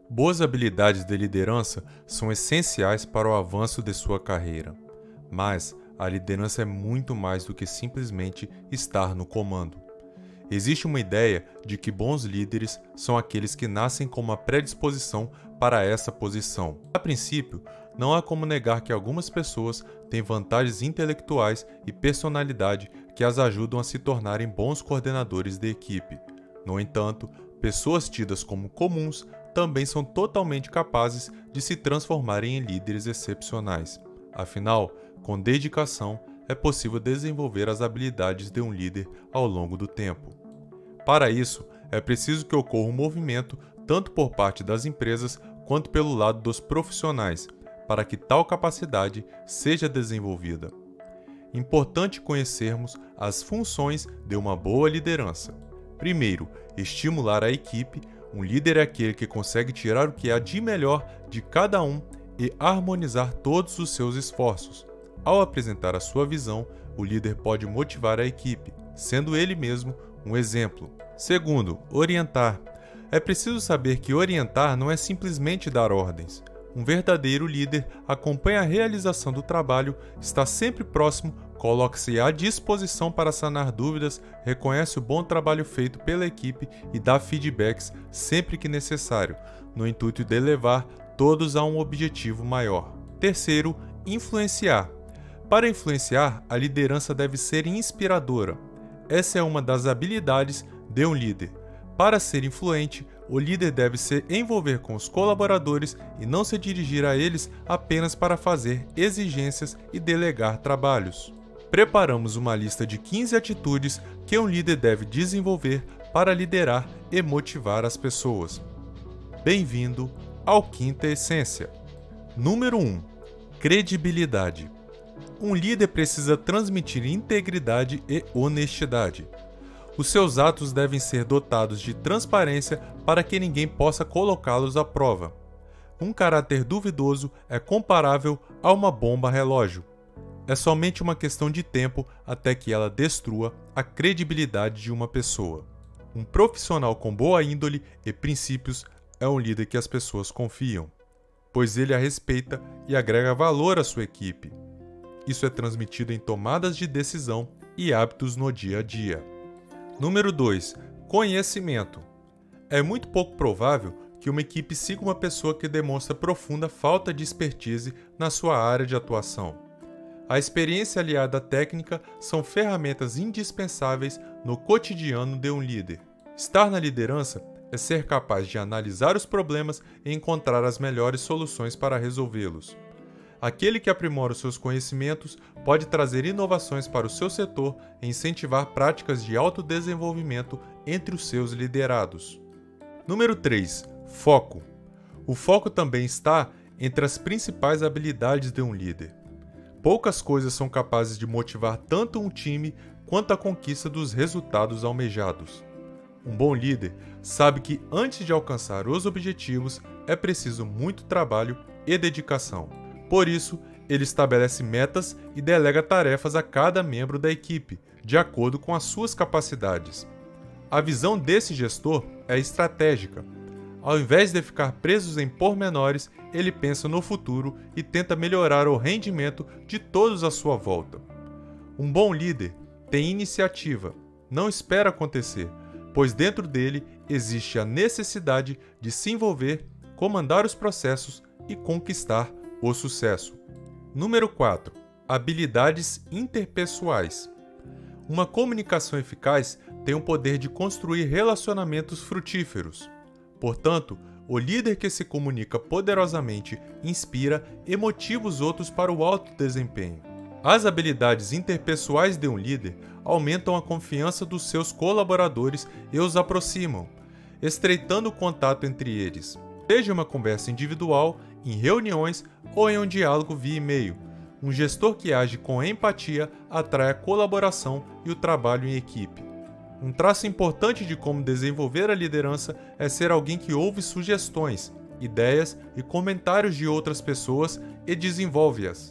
Boas habilidades de liderança são essenciais para o avanço de sua carreira, mas a liderança é muito mais do que simplesmente estar no comando. Existe uma ideia de que bons líderes são aqueles que nascem com uma predisposição para essa posição. A princípio, não há como negar que algumas pessoas têm vantagens intelectuais e personalidade que as ajudam a se tornarem bons coordenadores de equipe. No entanto, pessoas tidas como comuns também são totalmente capazes de se transformarem em líderes excepcionais. Afinal, com dedicação, é possível desenvolver as habilidades de um líder ao longo do tempo. Para isso, é preciso que ocorra um movimento tanto por parte das empresas quanto pelo lado dos profissionais, para que tal capacidade seja desenvolvida. Importante conhecermos as funções de uma boa liderança. Primeiro, estimular a equipe. Um líder é aquele que consegue tirar o que há de melhor de cada um e harmonizar todos os seus esforços. Ao apresentar a sua visão, o líder pode motivar a equipe, sendo ele mesmo um exemplo. Segundo, orientar. É preciso saber que orientar não é simplesmente dar ordens. Um verdadeiro líder acompanha a realização do trabalho, está sempre próximo, coloca-se à disposição para sanar dúvidas, reconhece o bom trabalho feito pela equipe e dá feedbacks sempre que necessário, no intuito de levar todos a um objetivo maior. Terceiro, influenciar. Para influenciar, a liderança deve ser inspiradora. Essa é uma das habilidades de um líder. Para ser influente, o líder deve se envolver com os colaboradores e não se dirigir a eles apenas para fazer exigências e delegar trabalhos. Preparamos uma lista de 15 atitudes que um líder deve desenvolver para liderar e motivar as pessoas. Bem-vindo ao Quinta Essência. Número 1. Credibilidade. Um líder precisa transmitir integridade e honestidade. Os seus atos devem ser dotados de transparência para que ninguém possa colocá-los à prova. Um caráter duvidoso é comparável a uma bomba relógio. É somente uma questão de tempo até que ela destrua a credibilidade de uma pessoa. Um profissional com boa índole e princípios é um líder que as pessoas confiam, pois ele a respeita e agrega valor à sua equipe. Isso é transmitido em tomadas de decisão e hábitos no dia a dia. Número 2. Conhecimento. É muito pouco provável que uma equipe siga uma pessoa que demonstra profunda falta de expertise na sua área de atuação. A experiência aliada à técnica são ferramentas indispensáveis no cotidiano de um líder. Estar na liderança é ser capaz de analisar os problemas e encontrar as melhores soluções para resolvê-los. Aquele que aprimora os seus conhecimentos pode trazer inovações para o seu setor e incentivar práticas de autodesenvolvimento entre os seus liderados. Número 3. Foco. O foco também está entre as principais habilidades de um líder. Poucas coisas são capazes de motivar tanto um time quanto a conquista dos resultados almejados. Um bom líder sabe que antes de alcançar os objetivos é preciso muito trabalho e dedicação. Por isso, ele estabelece metas e delega tarefas a cada membro da equipe, de acordo com as suas capacidades. A visão desse gestor é estratégica. Ao invés de ficar preso em pormenores, ele pensa no futuro e tenta melhorar o rendimento de todos à sua volta. Um bom líder tem iniciativa, não espera acontecer, pois dentro dele existe a necessidade de se envolver, comandar os processos e conquistar o sucesso. Número 4. Habilidades interpessoais. Uma comunicação eficaz tem o poder de construir relacionamentos frutíferos. Portanto, o líder que se comunica poderosamente inspira e motiva os outros para o alto desempenho. As habilidades interpessoais de um líder aumentam a confiança dos seus colaboradores e os aproximam, estreitando o contato entre eles, seja uma conversa individual, em reuniões ou em um diálogo via e-mail. Um gestor que age com empatia atrai a colaboração e o trabalho em equipe. Um traço importante de como desenvolver a liderança é ser alguém que ouve sugestões, ideias e comentários de outras pessoas e desenvolve-as.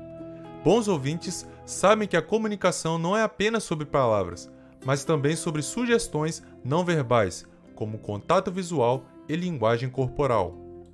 Bons ouvintes sabem que a comunicação não é apenas sobre palavras, mas também sobre sugestões não verbais, como contato visual e linguagem corporal.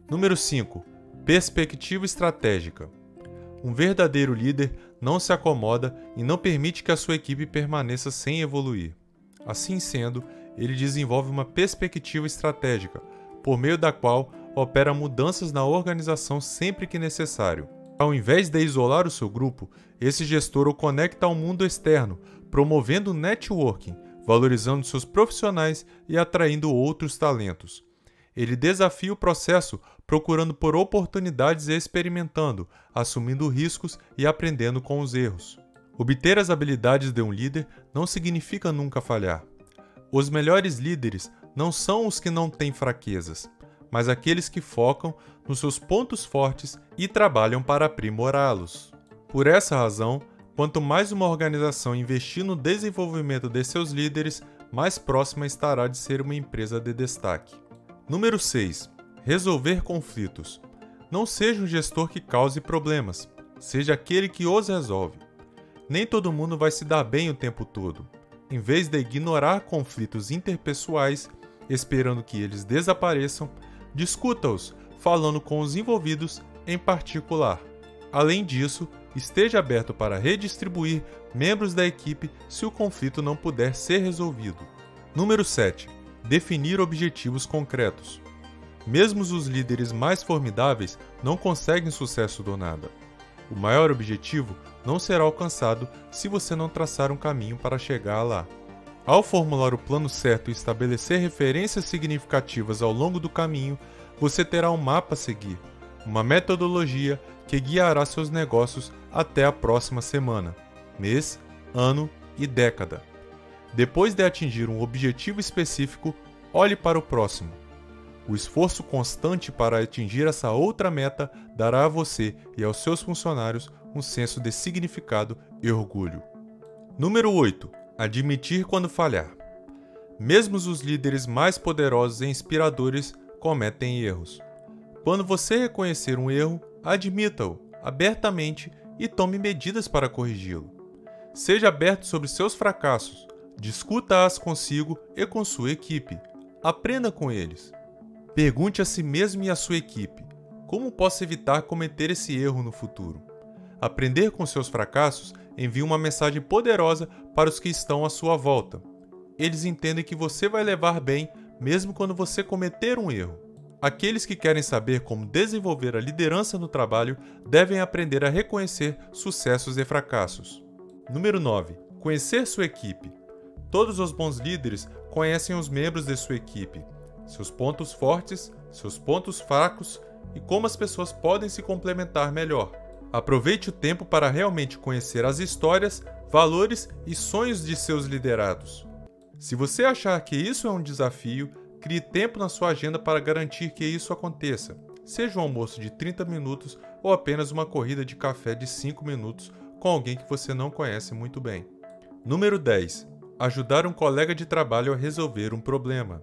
Número 5. Perspectiva estratégica. Um verdadeiro líder não se acomoda e não permite que a sua equipe permaneça sem evoluir. Assim sendo, ele desenvolve uma perspectiva estratégica, por meio da qual opera mudanças na organização sempre que necessário. Ao invés de isolar o seu grupo, esse gestor o conecta ao mundo externo, promovendo o networking, valorizando seus profissionais e atraindo outros talentos. Ele desafia o processo, procurando por oportunidades e experimentando, assumindo riscos e aprendendo com os erros. Obter as habilidades de um líder não significa nunca falhar. Os melhores líderes não são os que não têm fraquezas, mas aqueles que focam nos seus pontos fortes e trabalham para aprimorá-los. Por essa razão, quanto mais uma organização investir no desenvolvimento de seus líderes, mais próxima estará de ser uma empresa de destaque. Número 6. Resolver conflitos. Não seja um gestor que cause problemas, seja aquele que os resolve. Nem todo mundo vai se dar bem o tempo todo. Em vez de ignorar conflitos interpessoais, esperando que eles desapareçam, discuta-os, falando com os envolvidos em particular. Além disso, esteja aberto para redistribuir membros da equipe se o conflito não puder ser resolvido. Número 7. Definir objetivos concretos. Mesmo os líderes mais formidáveis não conseguem sucesso do nada. O maior objetivo não será alcançado se você não traçar um caminho para chegar lá. Ao formular o plano certo e estabelecer referências significativas ao longo do caminho, você terá um mapa a seguir, uma metodologia que guiará seus negócios até a próxima semana, mês, ano e década. Depois de atingir um objetivo específico, olhe para o próximo. O esforço constante para atingir essa outra meta dará a você e aos seus funcionários um senso de significado e orgulho. Número 8. Admitir quando falhar. Mesmo os líderes mais poderosos e inspiradores cometem erros. Quando você reconhecer um erro, admita-o abertamente e tome medidas para corrigi-lo. Seja aberto sobre seus fracassos, discuta-as consigo e com sua equipe. Aprenda com eles. Pergunte a si mesmo e à sua equipe: como posso evitar cometer esse erro no futuro? Aprender com seus fracassos envia uma mensagem poderosa para os que estão à sua volta. Eles entendem que você vai levar bem mesmo quando você cometer um erro. Aqueles que querem saber como desenvolver a liderança no trabalho devem aprender a reconhecer sucessos e fracassos. Número 9. Conhecer sua equipe. Todos os bons líderes conhecem os membros de sua equipe, seus pontos fortes, seus pontos fracos e como as pessoas podem se complementar melhor. Aproveite o tempo para realmente conhecer as histórias, valores e sonhos de seus liderados. Se você achar que isso é um desafio, crie tempo na sua agenda para garantir que isso aconteça, seja um almoço de 30 minutos ou apenas uma corrida de café de 5 minutos com alguém que você não conhece muito bem. Número 10. Ajudar um colega de trabalho a resolver um problema.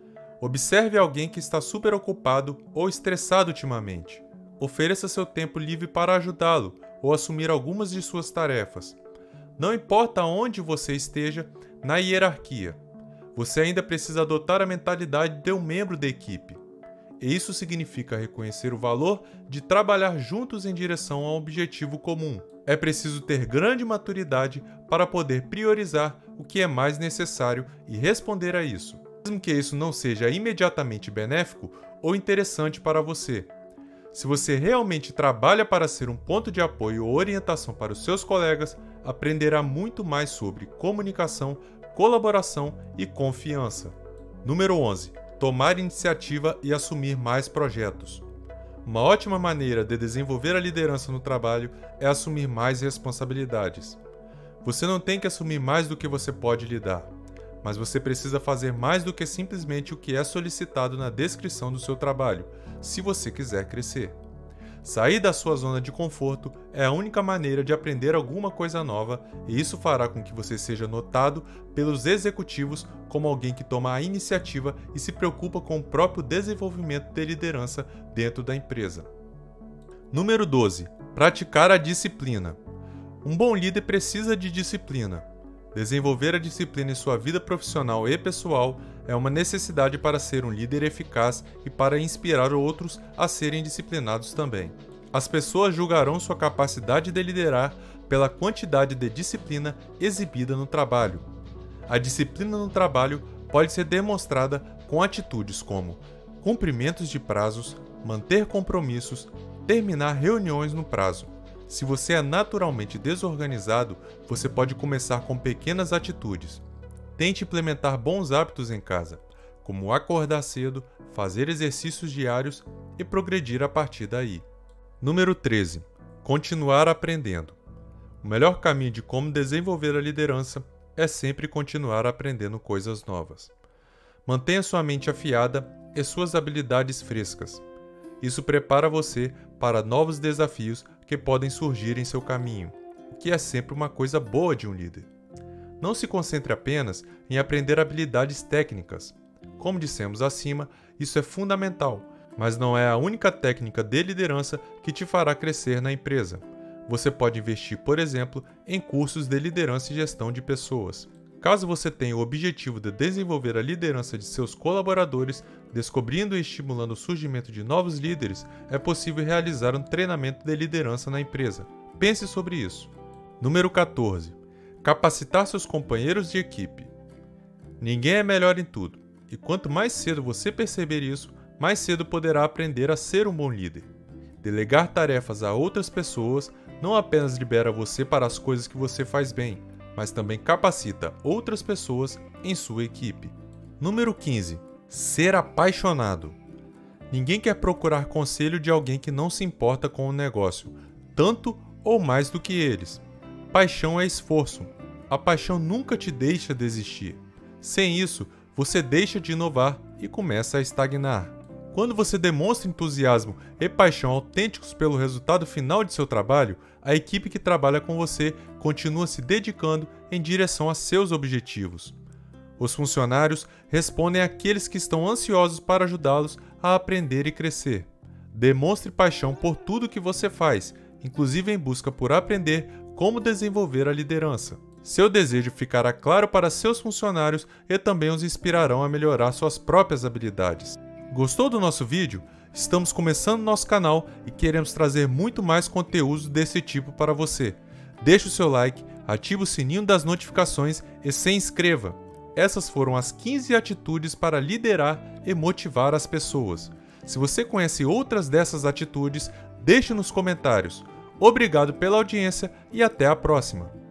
Observe alguém que está super ocupado ou estressado ultimamente. Ofereça seu tempo livre para ajudá-lo ou assumir algumas de suas tarefas. Não importa onde você esteja na hierarquia, você ainda precisa adotar a mentalidade de um membro da equipe. E isso significa reconhecer o valor de trabalhar juntos em direção a um objetivo comum. É preciso ter grande maturidade para poder priorizar o que é mais necessário e responder a isso, mesmo que isso não seja imediatamente benéfico ou interessante para você. Se você realmente trabalha para ser um ponto de apoio ou orientação para os seus colegas, aprenderá muito mais sobre comunicação, colaboração e confiança. Número 11. Tomar iniciativa e assumir mais projetos. Uma ótima maneira de desenvolver a liderança no trabalho é assumir mais responsabilidades. Você não tem que assumir mais do que você pode lidar, mas você precisa fazer mais do que simplesmente o que é solicitado na descrição do seu trabalho, se você quiser crescer. Sair da sua zona de conforto é a única maneira de aprender alguma coisa nova, e isso fará com que você seja notado pelos executivos como alguém que toma a iniciativa e se preocupa com o próprio desenvolvimento de liderança dentro da empresa. Número 12. Praticar a disciplina. Um bom líder precisa de disciplina. Desenvolver a disciplina em sua vida profissional e pessoal é uma necessidade para ser um líder eficaz e para inspirar outros a serem disciplinados também. As pessoas julgarão sua capacidade de liderar pela quantidade de disciplina exibida no trabalho. A disciplina no trabalho pode ser demonstrada com atitudes como cumprimentos de prazos, manter compromissos, terminar reuniões no prazo. Se você é naturalmente desorganizado, você pode começar com pequenas atitudes. Tente implementar bons hábitos em casa, como acordar cedo, fazer exercícios diários e progredir a partir daí. Número 13. Continuar aprendendo. O melhor caminho de como desenvolver a liderança é sempre continuar aprendendo coisas novas. Mantenha sua mente afiada e suas habilidades frescas. Isso prepara você para novos desafios que podem surgir em seu caminho, que é sempre uma coisa boa de um líder. Não se concentre apenas em aprender habilidades técnicas. Como dissemos acima, isso é fundamental, mas não é a única técnica de liderança que te fará crescer na empresa. Você pode investir, por exemplo, em cursos de liderança e gestão de pessoas. Caso você tenha o objetivo de desenvolver a liderança de seus colaboradores, descobrindo e estimulando o surgimento de novos líderes, é possível realizar um treinamento de liderança na empresa. Pense sobre isso. Número 14. Capacitar seus companheiros de equipe. Ninguém é melhor em tudo, e quanto mais cedo você perceber isso, mais cedo poderá aprender a ser um bom líder. Delegar tarefas a outras pessoas não apenas libera você para as coisas que você faz bem, mas também capacita outras pessoas em sua equipe. Número 15. Ser apaixonado. Ninguém quer procurar conselho de alguém que não se importa com o negócio, tanto ou mais do que eles. Paixão é esforço. A paixão nunca te deixa desistir. Sem isso, você deixa de inovar e começa a estagnar. Quando você demonstra entusiasmo e paixão autênticos pelo resultado final de seu trabalho, a equipe que trabalha com você continua se dedicando em direção a seus objetivos. Os funcionários respondem àqueles que estão ansiosos para ajudá-los a aprender e crescer. Demonstre paixão por tudo que você faz, inclusive em busca por aprender como desenvolver a liderança. Seu desejo ficará claro para seus funcionários e também os inspirarão a melhorar suas próprias habilidades. Gostou do nosso vídeo? Estamos começando nosso canal e queremos trazer muito mais conteúdo desse tipo para você. Deixe o seu like, ative o sininho das notificações e se inscreva. Essas foram as 15 atitudes para liderar e motivar as pessoas. Se você conhece outras dessas atitudes, deixe nos comentários. Obrigado pela audiência e até a próxima!